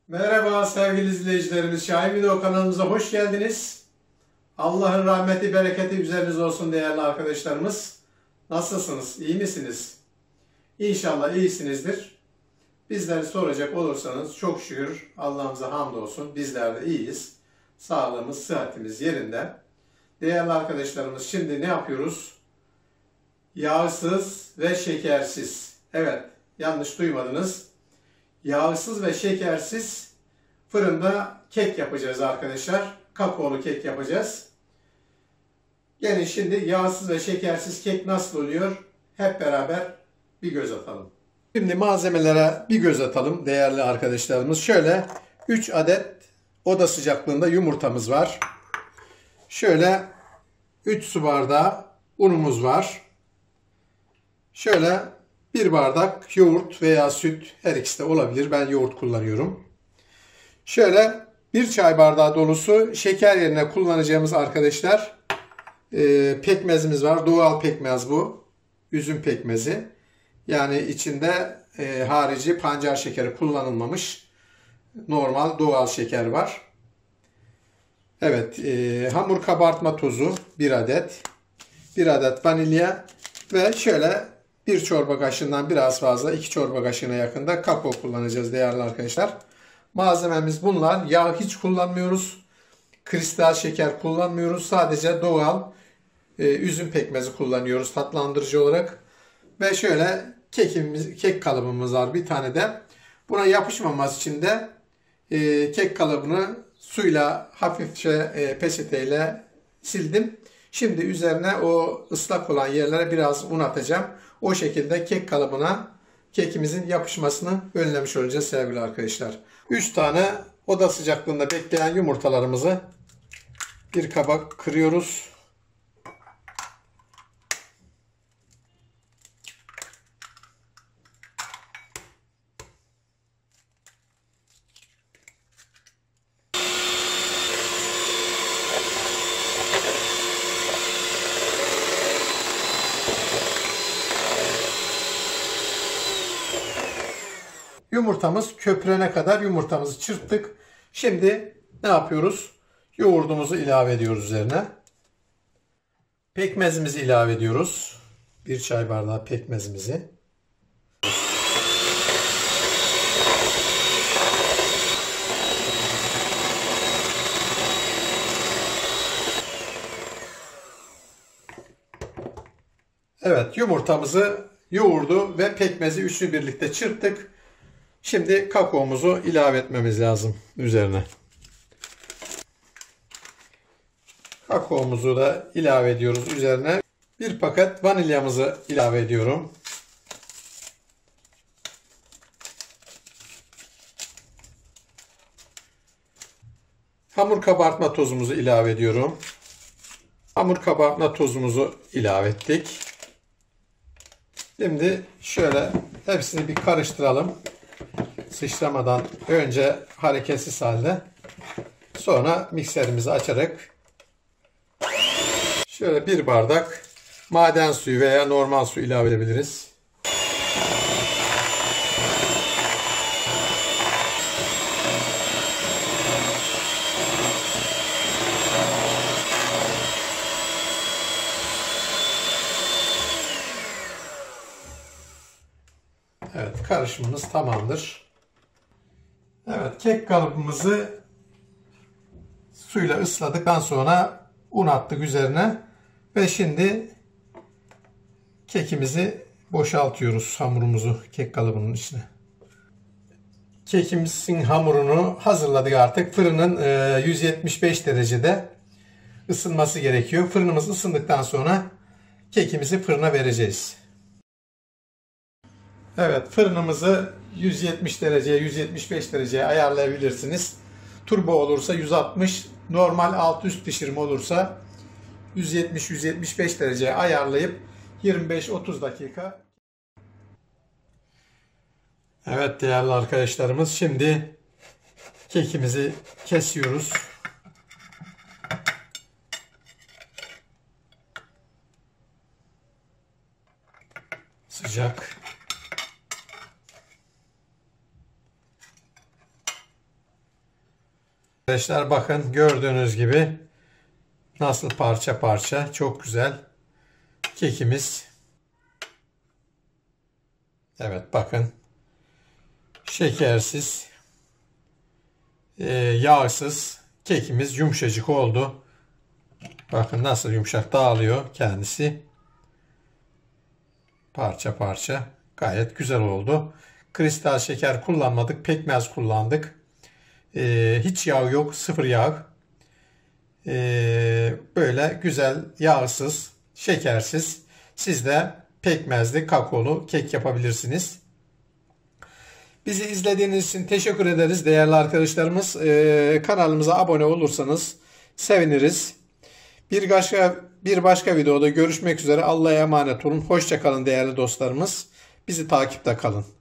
Merhaba sevgili izleyicilerimiz. Şahin Video kanalımıza hoş geldiniz. Allah'ın rahmeti, bereketi üzerinize olsun değerli arkadaşlarımız. Nasılsınız? İyi misiniz? İnşallah iyisinizdir. Bizleri soracak olursanız çok şükür Allah'ımıza hamdolsun. Bizler de iyiyiz. Sağlığımız, sıhhatimiz yerinde. Değerli arkadaşlarımız şimdi ne yapıyoruz? Yağsız ve şekersiz. Evet, yanlış duymadınız. Yağsız ve şekersiz fırında kek yapacağız arkadaşlar. Kakaolu kek yapacağız. Gelin şimdi yağsız ve şekersiz kek nasıl oluyor? Hep beraber bir göz atalım. Şimdi malzemelere bir göz atalım değerli arkadaşlarımız. Şöyle 3 adet oda sıcaklığında yumurtamız var. Şöyle 3 su bardağı unumuz var. Şöyle 1 bardak yoğurt veya süt, her ikisi de olabilir. Ben yoğurt kullanıyorum. Şöyle 1 çay bardağı dolusu şeker yerine kullanacağımız arkadaşlar pekmezimiz var. Doğal pekmez bu. Üzüm pekmezi. Yani içinde harici pancar şekeri kullanılmamış. Normal doğal şeker var. Evet, hamur kabartma tozu 1 adet. 1 adet vanilya ve şöyle 1 çorba kaşığından biraz fazla 2 çorba kaşığına yakında kakao kullanacağız değerli arkadaşlar. Malzememiz bunlar. Yağ hiç kullanmıyoruz. Kristal şeker kullanmıyoruz. Sadece doğal üzüm pekmezi kullanıyoruz tatlandırıcı olarak. Ve şöyle kek kalıbımız var bir tane de. Buna yapışmaması için de kek kalıbını suyla hafifçe peçeteyle sildim. Şimdi üzerine o ıslak olan yerlere biraz un atacağım. O şekilde kek kalıbına kekimizin yapışmasını önlemiş olacağız sevgili arkadaşlar. 3 tane oda sıcaklığında bekleyen yumurtalarımızı bir kaba kırıyoruz. Yumurtamız köpürene kadar yumurtamızı çırptık. Şimdi ne yapıyoruz? Yoğurdumuzu ilave ediyoruz üzerine. Pekmezimizi ilave ediyoruz. 1 çay bardağı pekmezimizi. Evet, yumurtamızı, yoğurdu ve pekmezi üçünü birlikte çırptık. Şimdi kakaomuzu ilave etmemiz lazım üzerine. Kakaomuzu da ilave ediyoruz üzerine. 1 paket vanilyamızı ilave ediyorum. Hamur kabartma tozumuzu ilave ediyorum. Hamur kabartma tozumuzu ilave ettik. Şimdi şöyle hepsini bir karıştıralım. Sıçramadan önce hareketsiz halde, sonra mikserimizi açarak şöyle 1 bardak maden suyu veya normal su ilave edebiliriz. Evet, karışımımız tamamdır. Evet, kek kalıbımızı suyla ısladıktan sonra un attık üzerine ve şimdi kekimizi boşaltıyoruz, hamurumuzu kek kalıbının içine. Kekimizin hamurunu hazırladık artık. Fırının 175 derecede ısınması gerekiyor. Fırınımız ısındıktan sonra kekimizi fırına vereceğiz. Evet, fırınımızı 170 dereceye, 175 dereceye ayarlayabilirsiniz. Turbo olursa 160, normal alt üst pişirme olursa 170-175 dereceye ayarlayıp 25-30 dakika. Evet değerli arkadaşlarımız, şimdi kekimizi kesiyoruz. Sıcak. Arkadaşlar bakın gördüğünüz gibi nasıl parça parça çok güzel kekimiz. Evet bakın şekersiz, yağsız kekimiz yumuşacık oldu. Bakın nasıl yumuşak dağılıyor kendisi. Parça parça gayet güzel oldu. Kristal şeker kullanmadık, pekmez kullandık. Hiç yağ yok, sıfır yağ. Böyle güzel, yağsız, şekersiz. Siz de pekmezli, kakaolu kek yapabilirsiniz. Bizi izlediğiniz için teşekkür ederiz değerli arkadaşlarımız. Kanalımıza abone olursanız seviniriz. Bir başka videoda görüşmek üzere. Allah'a emanet olun. Hoşça kalın değerli dostlarımız. Bizi takipte kalın.